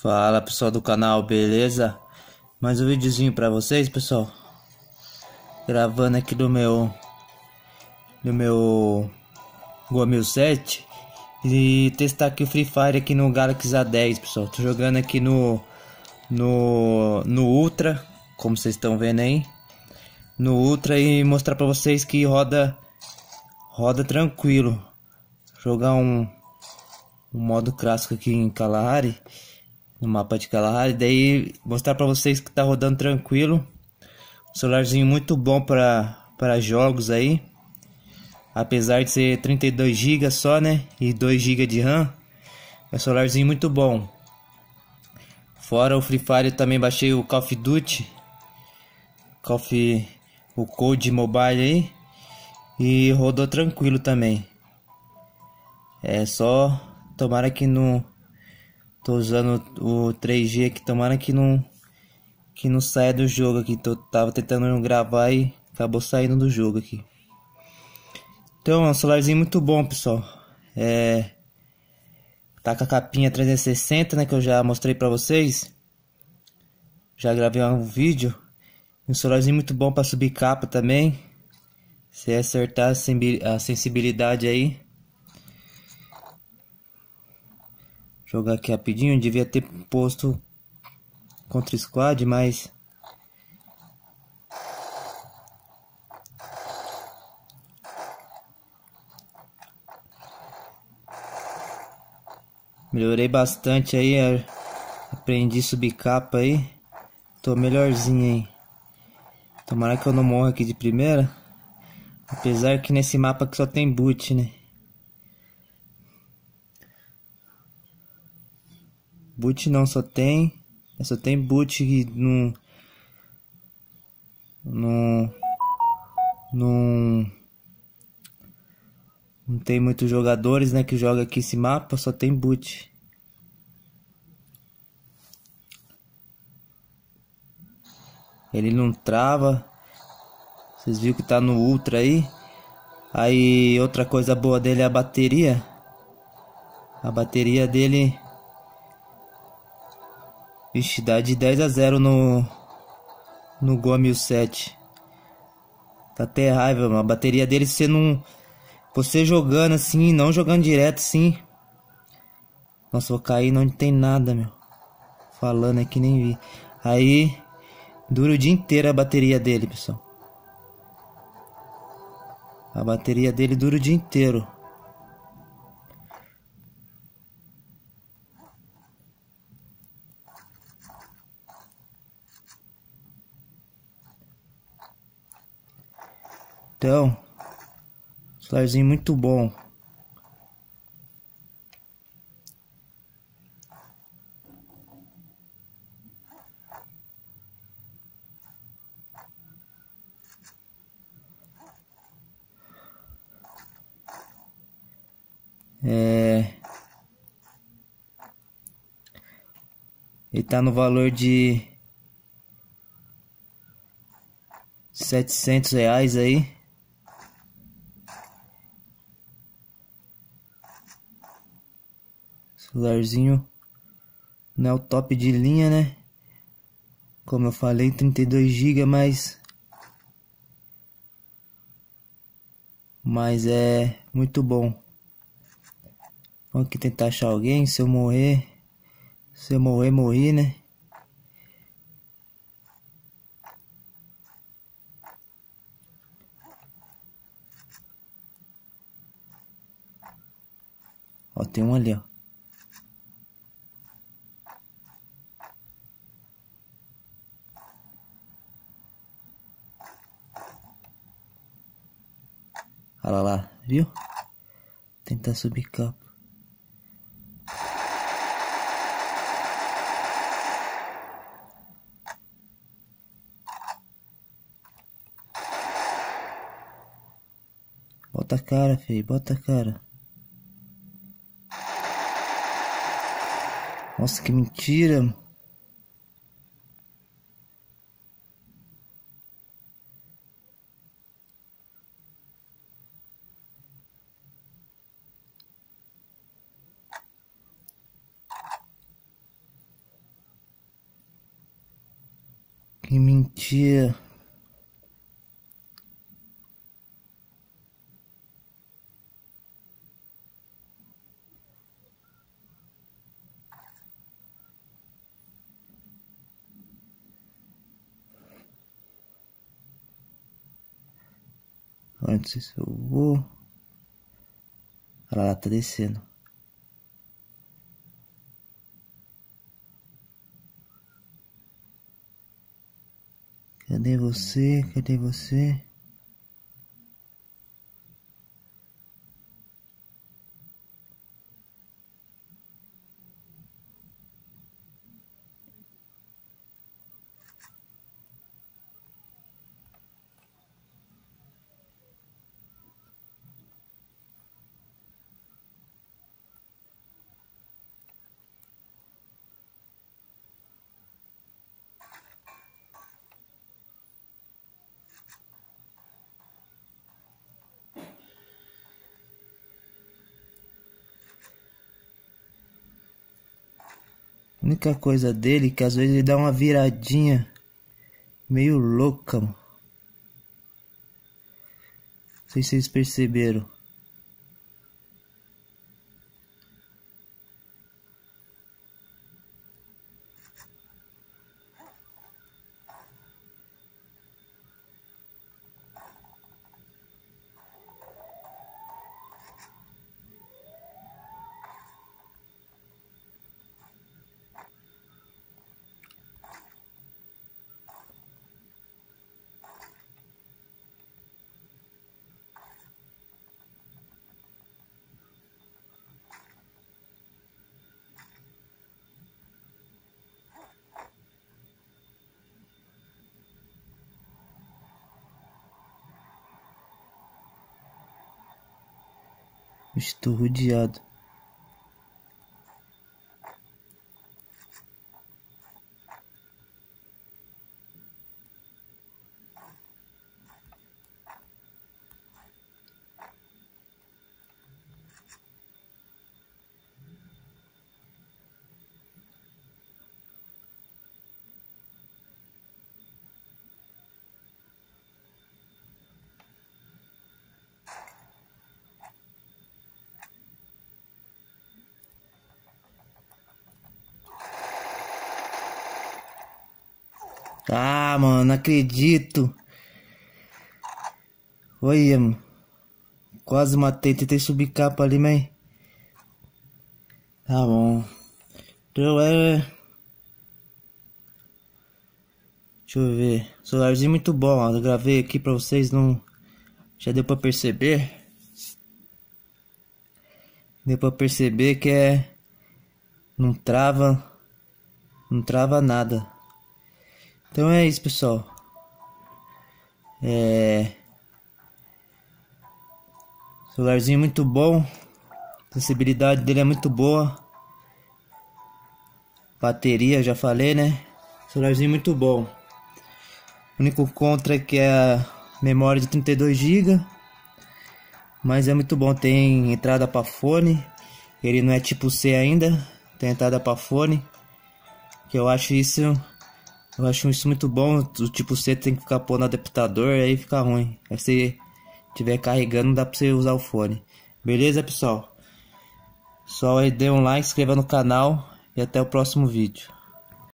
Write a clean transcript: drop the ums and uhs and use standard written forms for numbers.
Fala pessoal do canal, beleza? Mais um videozinho pra vocês, pessoal. Gravando aqui do meu Gol 1007 e testar aqui o Free Fire aqui no Galaxy A10, pessoal. Tô jogando aqui no Ultra, como vocês estão vendo aí. No Ultra, e mostrar pra vocês que roda tranquilo. Jogar um modo clássico aqui em Kalahari, no mapa de Kalahari, daí mostrar pra vocês que tá rodando tranquilo. Celularzinho muito bom para jogos aí, apesar de ser 32 GB só, né, e 2 GB de RAM. É um celularzinho muito bom. Fora o Free Fire, eu também baixei o Call of Duty, o Code Mobile aí, e rodou tranquilo também. É só tomara que não tô usando o 3G aqui, tomara que não saia do jogo aqui. Tava tentando gravar e acabou saindo do jogo aqui. Então é um celularzinho muito bom, pessoal. Tá com a capinha 360, né, que eu já mostrei pra vocês. Já gravei um vídeo. Um celularzinho muito bom pra subir capa também, se acertar a sensibilidade aí. Jogar aqui rapidinho, devia ter posto contra squad, mas melhorei bastante aí, aprendi a subir capa aí. Tô melhorzinho aí. Tomara que eu não morra aqui de primeira. Apesar que nesse mapa aqui só tem boot, né? Boot não, só tem boot que não tem muitos jogadores, né, que joga aqui esse mapa, só tem boot. Ele não trava. Vocês viram que tá no Ultra aí. Aí outra coisa boa dele é a bateria. A bateria dele, vixe, dá de 10-0 no Gol 1007. Tá até raiva, mano. A bateria dele, você jogando assim, não jogando direto assim. Nossa, vou cair onde tem nada, meu. Falando aqui, nem vi. Aí dura o dia inteiro a bateria dele, pessoal. A bateria dele dura o dia inteiro. Então, celularzinho muito bom. Ele tá no valor de R$ 700 aí. Celularzinho não é o top de linha, né? Como eu falei, 32 GB, mas é muito bom. Vamos aqui tentar achar alguém. Se eu morrer, morri, né? Ó, tem um ali, ó. Olha lá, viu? Tentar subir capa. Bota a cara, feio, bota a cara. Nossa, que mentira. Que mentira. Não sei se eu vou. Olha lá, tá descendo. Cadê você? Cadê você? A única coisa dele é que às vezes ele dá uma viradinha meio louca, mano. Não sei se vocês perceberam. Estou rodeado. Ah, mano, não acredito. Olha, mano. Quase matei, tentei subir capa ali, mas... Tá bom. Então deixa eu ver. Celularzinho muito bom, ó. Eu gravei aqui pra vocês, não... Já deu pra perceber. Deu pra perceber que não trava. Não trava nada. Então é isso, pessoal. Celularzinho muito bom. A sensibilidade dele é muito boa. Bateria, já falei, né? Celularzinho muito bom. O único contra é que é a memória de 32 GB. Mas é muito bom. Tem entrada para fone. Ele não é tipo C ainda. Tem entrada para fone. Que eu acho isso muito bom. O tipo C tem que ficar pondo adaptador, aí fica ruim. Aí se estiver carregando, não dá pra você usar o fone. Beleza, pessoal? Só aí dê um like, se inscreva no canal e até o próximo vídeo.